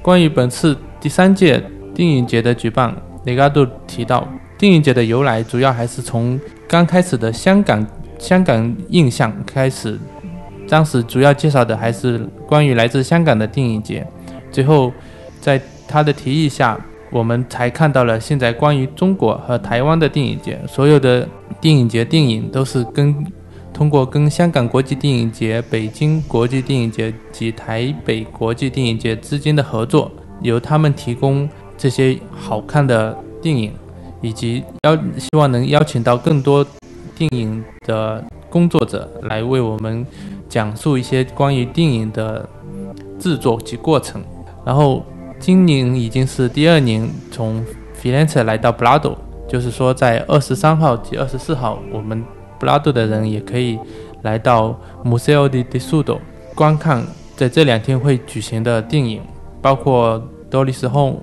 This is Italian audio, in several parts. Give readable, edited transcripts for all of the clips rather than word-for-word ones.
关于本次第3届电影节的举办，雷嘎多提到，电影节的由来主要还是从刚开始的香港印象开始，当时主要介绍的还是关于来自香港的电影节，最后在他的提议下，我们才看到了现在关于中国和台湾的电影节。所有的电影节电影都是通过跟香港国际电影节、北京国际电影节及台北国际电影节之间的合作，由他们提供这些好看的电影，以及希望能邀请到更多电影的工作者来为我们讲述一些关于电影的制作及过程。然后今年已经是第2年从 Firenze 来到布拉多，就是说在23号及24号，我们布拉多的人也可以来到 Museo di Tessuto 观看在这2天会举行的电影，包括 Dolly's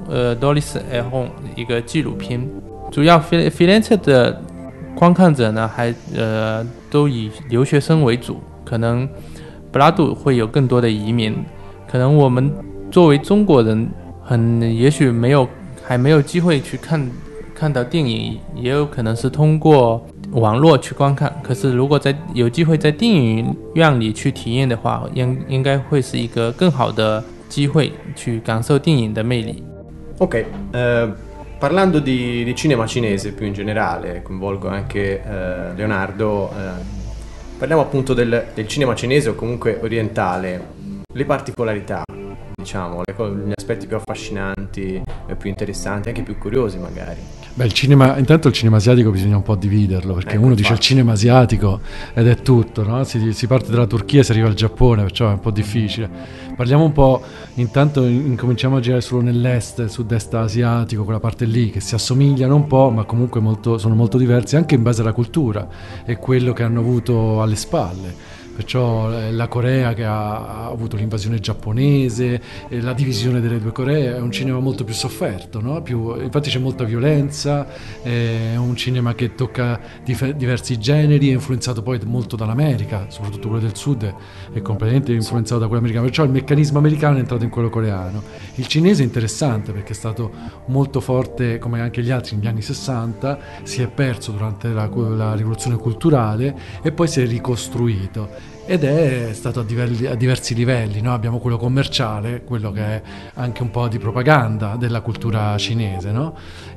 at Home 一个纪录片。主要 Firenze 的观看者呢，都以留学生为主，可能布拉多会有更多的移民，可能我们作为中国人也许还没有机会去看到电影，也有可能是通过网络去观看。可是如果有机会在电影院里去体验的话，应该会是一个更好的机会去感受电影的魅力。 Ok, parlando di cinema cinese più in generale, coinvolgo anche Leonardo, parliamo appunto del cinema cinese o comunque orientale, le particolarità, diciamo, gli aspetti più affascinanti, più interessanti, anche più curiosi magari. Beh, intanto il cinema asiatico bisogna un po' dividerlo, perché uno dice il cinema asiatico ed è tutto, no? Si parte dalla Turchia e si arriva al Giappone, perciò è un po' difficile. Parliamo un po', intanto incominciamo a girare solo nell'est, sud-est asiatico, quella parte lì, che si assomigliano un po', ma comunque sono molto diversi anche in base alla cultura e quello che hanno avuto alle spalle. Perciò la Corea che ha avuto l'invasione giapponese, la divisione delle due Coree, è un cinema molto più sofferto, no? Infatti c'è molta violenza, è un cinema che tocca diversi generi, è influenzato poi molto dall'America, soprattutto quello del sud è completamente influenzato da quello americano, perciò il meccanismo americano è entrato in quello coreano. Il cinese è interessante perché è stato molto forte, come anche gli altri negli anni 60, si è perso durante la rivoluzione culturale e poi si è ricostruito. Ed è stato a diversi livelli, no? Abbiamo quello commerciale, quello che è anche un po' di propaganda della cultura cinese, no?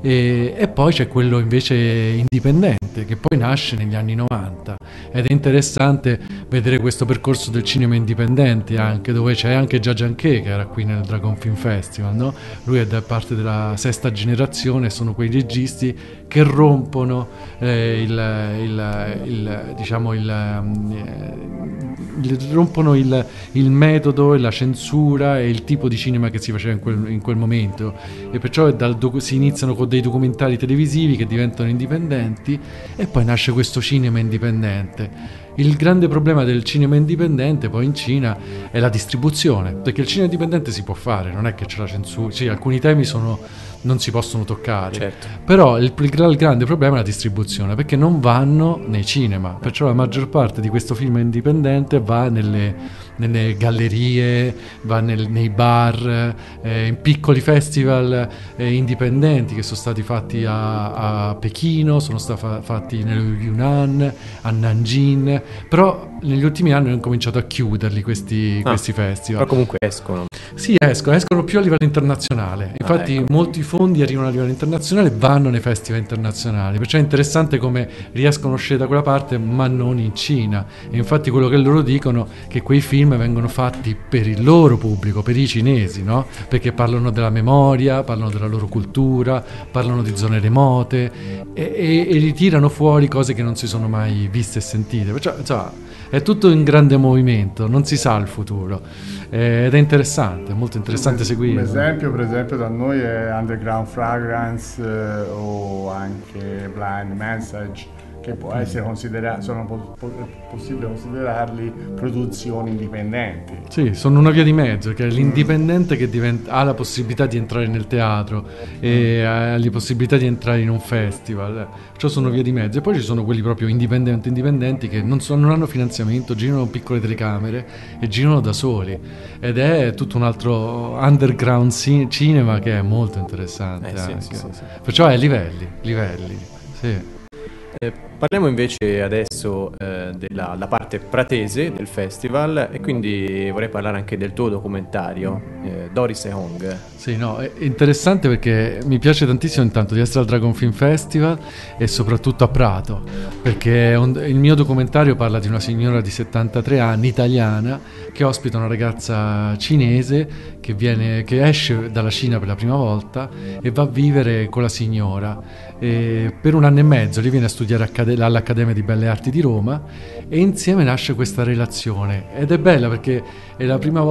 E poi c'è quello invece indipendente, che poi nasce negli anni 90, ed è interessante vedere questo percorso del cinema indipendente, anche dove c'è anche Jia Zhangke, che era qui nel Dragon Film Festival, no? Lui è da parte della 6ª generazione, sono quei registi che rompono rompono il metodo e la censura e il tipo di cinema che si faceva in quel momento, e perciò si iniziano con dei documentari televisivi che diventano indipendenti e poi nasce questo cinema indipendente. Il grande problema del cinema indipendente poi in Cina è la distribuzione, perché il cinema indipendente si può fare, non è che c'è la censura, sì, alcuni temi non si possono toccare, certo. Però il grande problema è la distribuzione, perché non vanno nei cinema, perciò la maggior parte di questo film indipendente va nelle gallerie, va nei bar, in piccoli festival indipendenti che sono stati fatti a Pechino, sono stati fatti nello Yunnan, a Nanjing, però negli ultimi anni hanno cominciato a chiuderli questi festival. Però comunque escono. Sì, escono più a livello internazionale. Infatti ecco. Molti fondi arrivano a livello internazionale e vanno nei festival internazionali. Perciò è interessante come riescono a uscire da quella parte, ma non in Cina. E infatti quello che loro dicono è che quei film vengono fatti per il loro pubblico, per i cinesi, no? Perché parlano della memoria, parlano della loro cultura, parlano di zone remote e ritirano fuori cose che non si sono mai viste e sentite. Perciò insomma, è tutto in grande movimento, non si sa il futuro, ed è interessante, molto interessante seguire. Un esempio, per esempio, da noi è Underground Fragrance o anche Blind Message, che può essere possibile considerarli produzioni indipendenti. Sì, sono una via di mezzo, che è l'indipendente che ha la possibilità di entrare nel teatro e ha la possibilità di entrare in un festival, cioè sono via di mezzo. E poi ci sono quelli proprio indipendenti che non hanno finanziamento, girano con piccole telecamere e girano da soli, ed è tutto un altro underground cinema che è molto interessante. Sì. Perciò è livelli, sì. Parliamo invece adesso della parte pratese del festival, e quindi vorrei parlare anche del tuo documentario, Doris e Hong. Sì, no, è interessante perché mi piace tantissimo intanto di essere al Dragon Film Festival e soprattutto a Prato, perché il mio documentario parla di una signora di 73 anni, italiana, che ospita una ragazza cinese che esce dalla Cina per la prima volta e va a vivere con la signora. Per 1 anno e mezzo lei viene a studiare all'Accademia di Belle Arti di Roma, e insieme nasce questa relazione, ed è bella perché è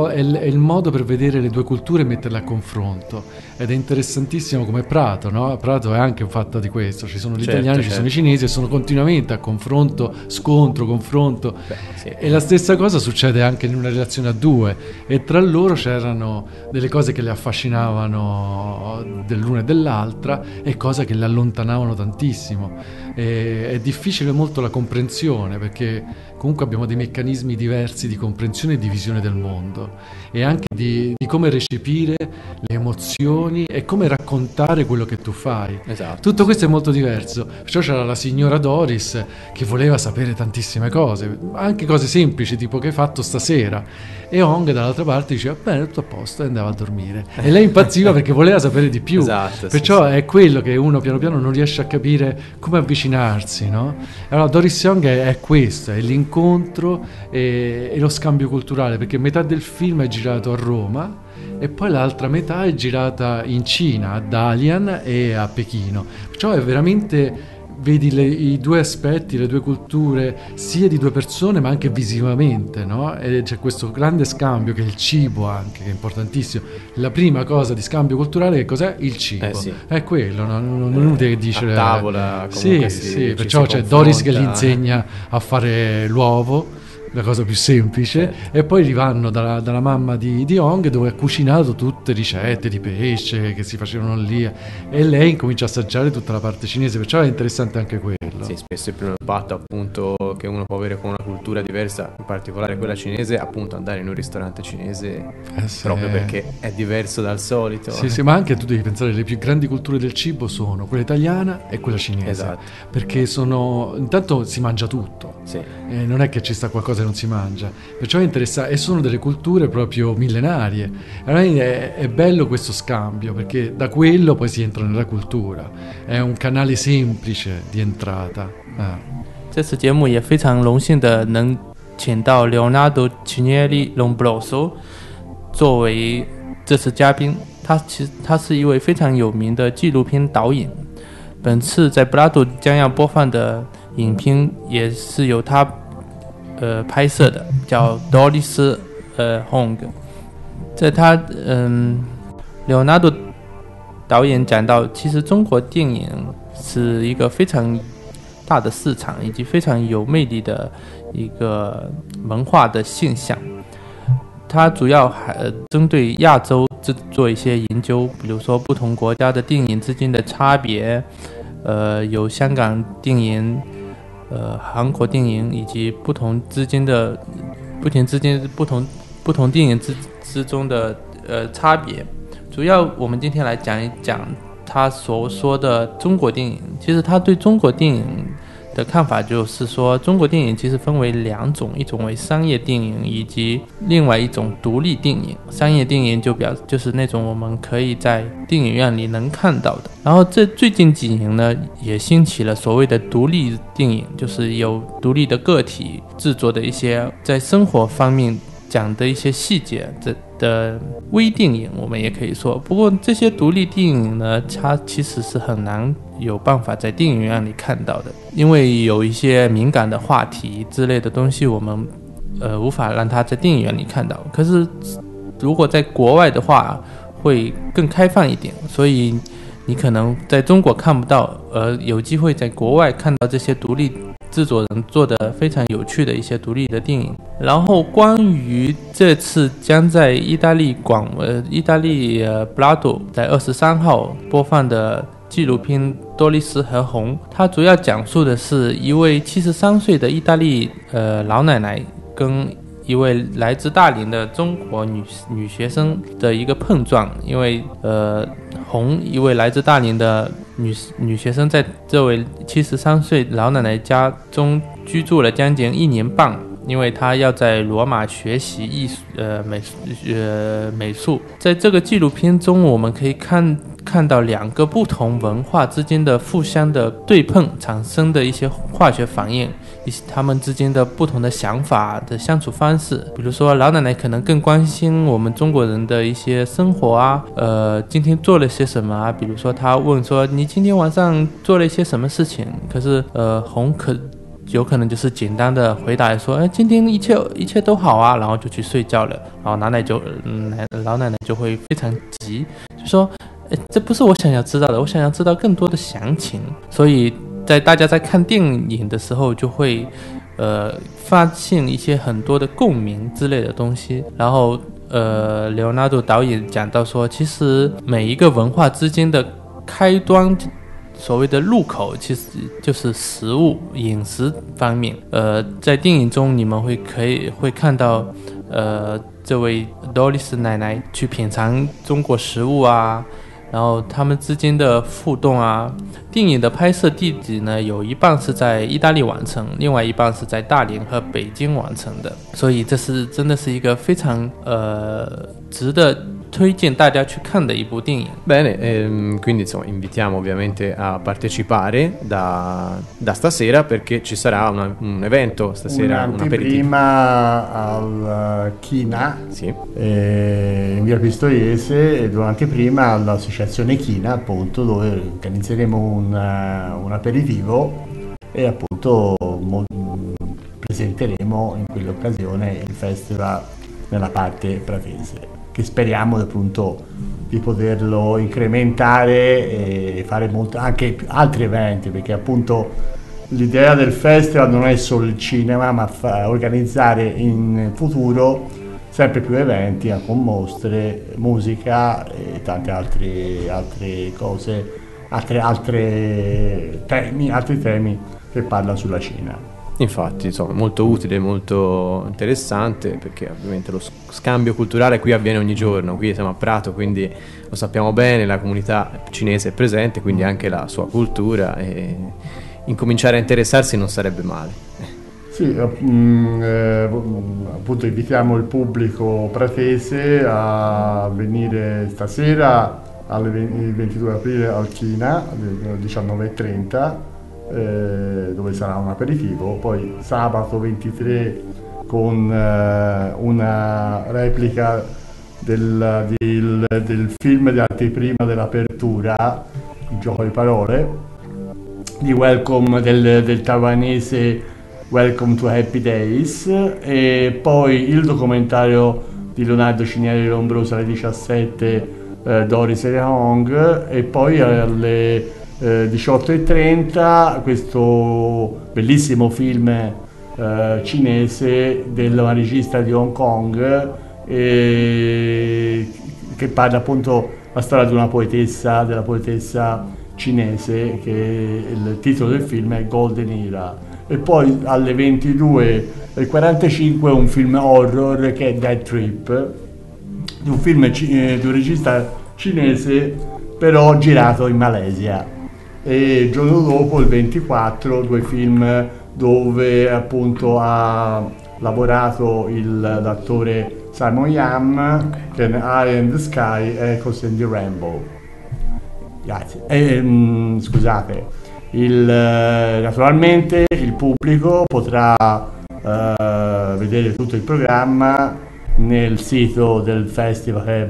il modo per vedere le due culture e metterle a confronto, ed è interessantissimo come Prato, no? Prato è anche fatta di questo, ci sono gli italiani, ci sono i cinesi, e sono continuamente a confronto, scontro, confronto. E la stessa cosa succede anche in una relazione a due, e tra loro c'erano delle cose che le affascinavano dell'una e dell'altra e cose che le allontanavano tantissimo. È difficile molto la comprensione, perché comunque abbiamo dei meccanismi diversi di comprensione e di visione del mondo, e anche di come recepire le emozioni e come raccontare quello che tu fai. Esatto. Tutto questo è molto diverso. Perciò c'era la signora Doris che voleva sapere tantissime cose, anche cose semplici tipo che hai fatto stasera, e Hong dall'altra parte diceva bene, tutto a posto, e andava a dormire, e lei impazziva perché voleva sapere di più. Esatto, perciò è quello che uno piano piano non riesce a capire come avvicinarsi, no? Allora Doris Young è questo, è l'incontro e lo scambio culturale, perché metà del film è girato a Roma e poi l'altra metà è girata in Cina, a Dalian e a Pechino. Perciò è veramente, vedi i due aspetti, le due culture, sia di due persone ma anche visivamente, no? E c'è questo grande scambio che è il cibo anche, che è importantissimo. La prima cosa di scambio culturale che cos'è? Il cibo. Sì. È quello, non è inutile dire a tavola sì, perciò c'è Doris che gli insegna a fare l'uovo, la cosa più semplice, e poi rivanno dalla mamma di Hong, dove ha cucinato tutte ricette di pesce che si facevano lì, e lei incomincia a assaggiare tutta la parte cinese, perciò è interessante anche quello. Sì, spesso il primo impatto appunto che uno può avere con una cultura diversa, in particolare quella cinese, appunto andare in un ristorante cinese proprio perché è diverso dal solito. Sì, ma anche tu devi pensare, le più grandi culture del cibo sono quella italiana e quella cinese. Esatto. Perché intanto si mangia tutto. Sì. Non è che ci sta qualcosa che non si mangia, perciò è interessante, e sono delle culture proprio millenarie. Allora è bello questo scambio, perché da quello poi si entra nella cultura, è un canale semplice di entrata. 这次节目也非常荣幸的能请到 Leonardo Cinieri Lombroso 作为这次嘉宾。他是一位非常有名的纪录片导演，本次在 Prato 将要播放的影片也是由他拍摄的，叫 Doris Hong。在他Leonardo 导演讲到，其实中国电影是一个非常大的市场，以及非常有魅力的一个文化的现象。它主要针对亚洲做一些研究，比如说不同国家的电影之间的差别，有香港电影、韩国电影，以及不同电影之中的差别。主要我们今天来讲一讲他所说的中国电影。其实他对中国电影的看法就是说，中国电影其实分为2种，一种为商业电影，以及另外一种独立电影。商业电影就是那种我们可以在电影院里能看到的。然后这最近几年呢，也兴起了所谓的独立电影，就是有独立的个体制作的一些在生活方面讲的一些细节的微电影，我们也可以说。不过这些独立电影呢，它其实是很难有办法在电影院里看到的，因为有一些敏感的话题之类的东西，我们无法让它在电影院里看到。可是如果在国外的话，会更开放一点，所以你可能在中国看不到，有机会在国外看到这些独立制作人做的非常有趣的一些独立的电影。然后关于这次将在意大利布拉多在23号播放的纪录片《多丽丝和红》，它主要讲述的是一位73岁的意大利老奶奶跟一位来自大连的中国女学生的一个碰撞。因为红一位来自大连的女学生在这位73岁老奶奶家中居住了将近1年半，因为她要在罗马学习美术。在这个纪录片中，我们可以看到两个不同文化之间的互相的对碰产生的一些化学反应，以及他们之间的不同的想法的相处方式。比如说老奶奶可能更关心我们中国人的一些生活啊，今天做了些什么啊，比如说她问说你今天晚上做了一些什么事情，可是红有可能就是简单的回答说今天一切都好啊，然后就去睡觉了。然后老奶奶就会非常急，就说这不是我想要知道的，我想要知道更多的详情。所以大家在看电影的时候就会发现一些很多的共鸣之类的东西。然后Leonardo 导演讲到说，其实每一个文化之间的开端，所谓的入口其实就是食物饮食方面。在电影中你们会看到这位 Doris 奶奶去品尝中国食物啊，然后他们之间的互动啊。电影的拍摄地址呢，有一半是在意大利完成，另外一半是在大连和北京完成的。所以这是真的是一个非常值得推荐大家去看的一部电影。 Bene, quindi insomma invitiamo ovviamente a partecipare da stasera, perché ci sarà un evento stasera, un aperitivo. Un'anteprima al China, sì, in via Pistoiese, ed un'anteprima all'associazione China, appunto, dove organizzeremo un aperitivo e appunto presenteremo in quell'occasione il festival nella parte pratese, che speriamo appunto di poterlo incrementare e fare anche altri eventi, perché appunto l'idea del festival non è solo il cinema, ma organizzare in futuro sempre più eventi con mostre, musica e tante altre cose, altri temi che parlano sulla Cina. Infatti, insomma, molto utile, molto interessante, perché ovviamente lo scambio culturale qui avviene ogni giorno. Qui siamo a Prato, quindi lo sappiamo bene, la comunità cinese è presente, quindi anche la sua cultura, e incominciare a interessarsi non sarebbe male. Sì, appunto invitiamo il pubblico pratese a venire stasera il 22 aprile al China alle 19:30, dove sarà un aperitivo. Poi sabato 23 con una replica del film di anteprima dell'apertura, il gioco di parole, di Welcome del taiwanese Welcome to Happy Days, e poi il documentario di Leonardo Cinieri Lombroso alle 17, Doris e Hong, e poi alle 18:30 questo bellissimo film cinese della regista di Hong Kong, che parla appunto la storia di della poetessa cinese, che il titolo del film è Golden Era. E poi alle 22:45 un film horror che è Dead Trip, di un film di un regista cinese però girato in Malesia. E il giorno dopo, il 24, 2 film dove appunto ha lavorato l'attore Simon Yam, che è Eye in the Sky e Echoes in the Rainbow. Grazie. Scusate, naturalmente il pubblico potrà vedere tutto il programma nel sito del festival, che è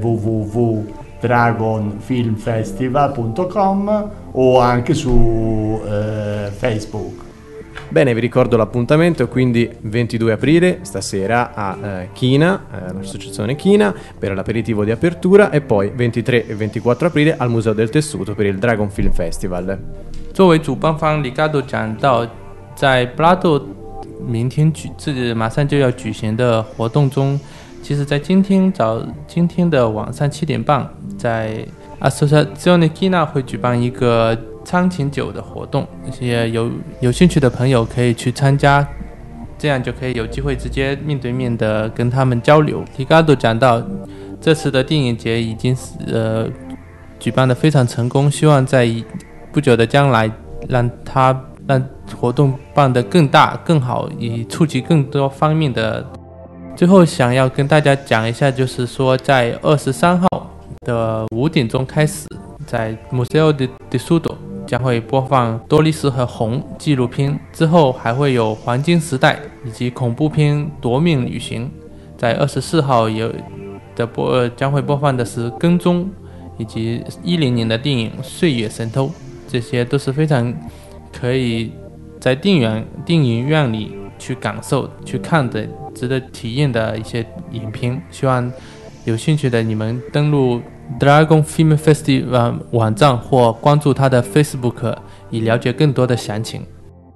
www.dragonfilmfestival.com, o anche su Facebook. Bene, vi ricordo l'appuntamento, quindi 22 aprile stasera a China, l'associazione China, per l'aperitivo di apertura, e poi 23 e 24 aprile al Museo del Tessuto per il Dragon Film Festival. 作为主办方，里嘎多讲到，在布拉多马上就要举行的活动中，其实在今天的晚上7点半，在 Associazione China 会举办一个苍琴酒的活动，也有兴趣的朋友可以去参加，这样就可以有机会直接面对面的跟他们交流。里嘎多讲到，这次的电影节已经举办的非常成功，希望在不久的将来让活动办得更大更好，以触及更多方面的。最后想要跟大家讲一下，就是说在23号的5点钟开始，在 Museo del Tessuto 将会播放多丽丝和红纪录片，之后还会有黄金时代以及恐怖片夺命旅行。在24号将会播放的是跟踪，以及10年的电影岁月神偷，这些都是非常可以在电影院里去感受去看的值得体验的一些影片。希望有兴趣的你们登录 Dragon Film Festival 网站或关注他的 Facebook 以了解更多的详情。